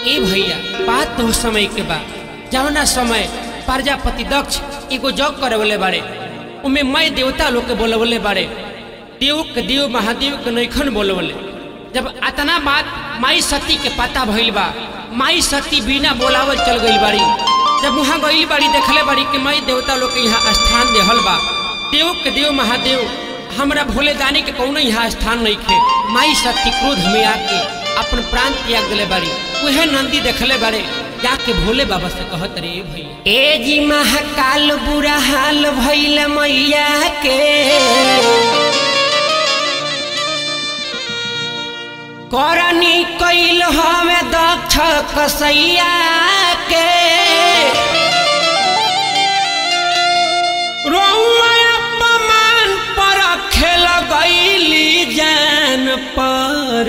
ए भैया बात तो समय के बाद जवना समय प्रजापति दक्ष एगो जग करे बोले बारे उमे मैं देवता लोग के बोले बोले बारे देव के देव महादेव के नैखन बोले बोले। जब अतना बात माई सती के पता भइल बा माई सती बिना बोलावल चल गई बारी। जब वहाँ गई बारी देखले बारी कि माई देवता लोग के यहाँ स्थान देहल बा देव के देव महादेव हमरा भोले दानी के कौन यहाँ स्थान नहीं खे। माई सती क्रोध में आके अपन प्राण त्याग दिले बारी। वह नंदी देखले बारे जाके भोले बाबा से कहत रे भैया ए जी महाकाल बुरा हाल भइल मैया के करनी कैल हमें दक्ष कसैया के अपमान पर खेल गईली जान पर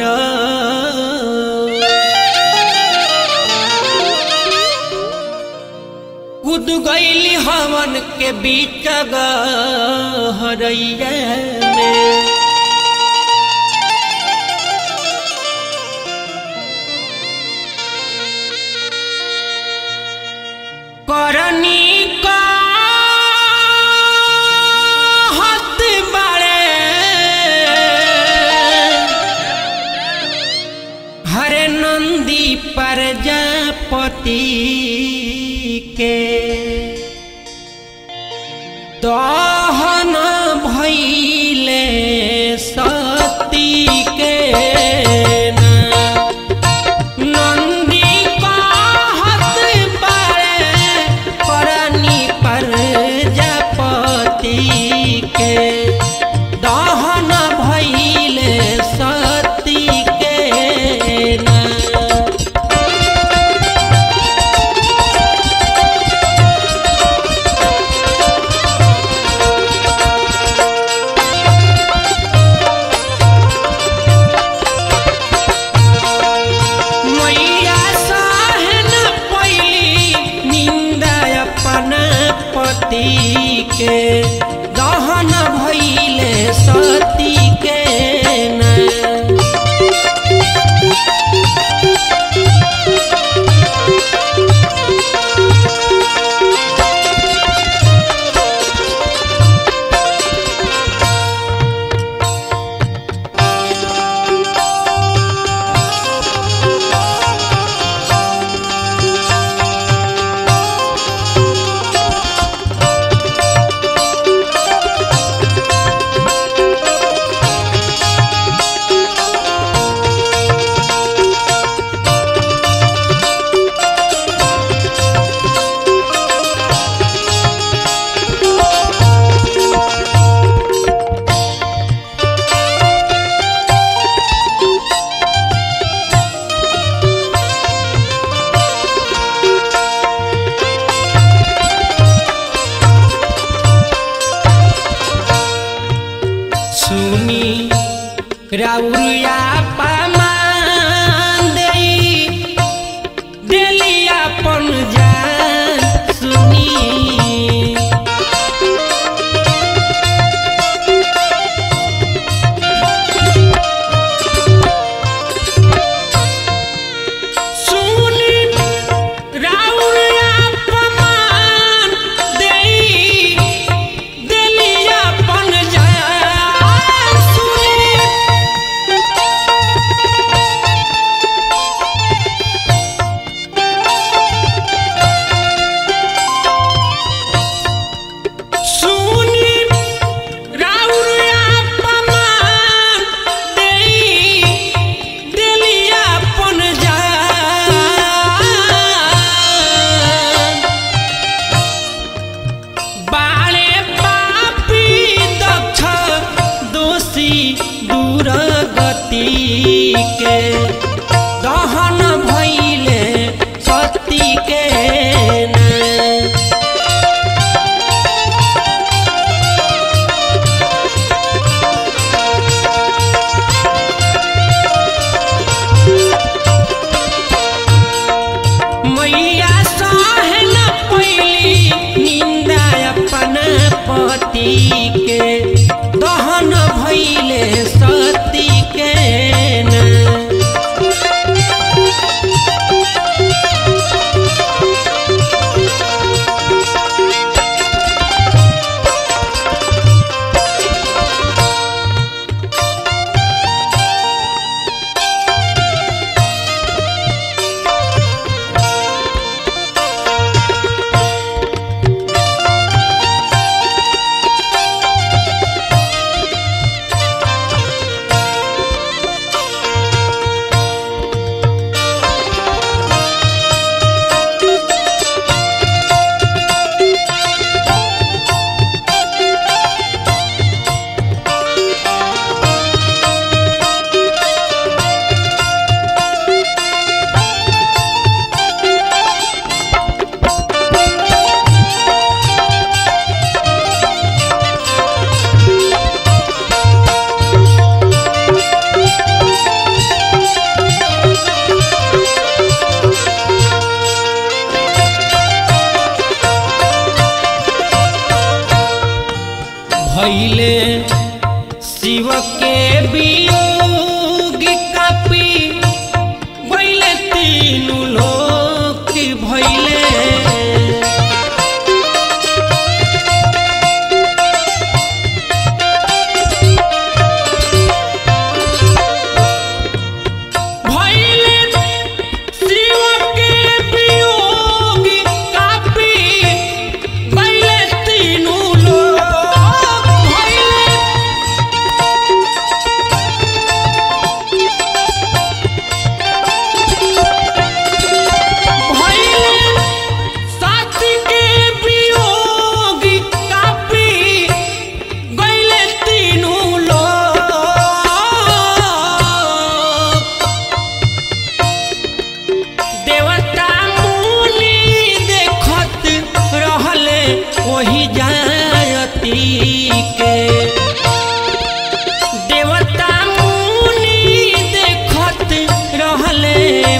कूद गईली हवन के बीच गहरैया में। करनी का हाथ बड़े हरे नंदी प्रजापति के दहन भइले सती के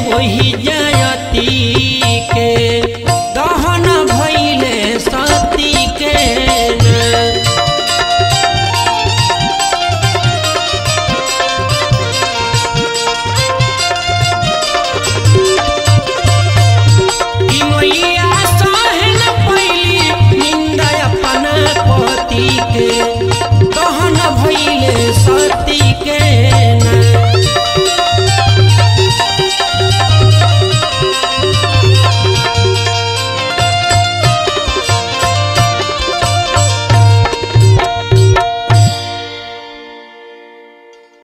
वही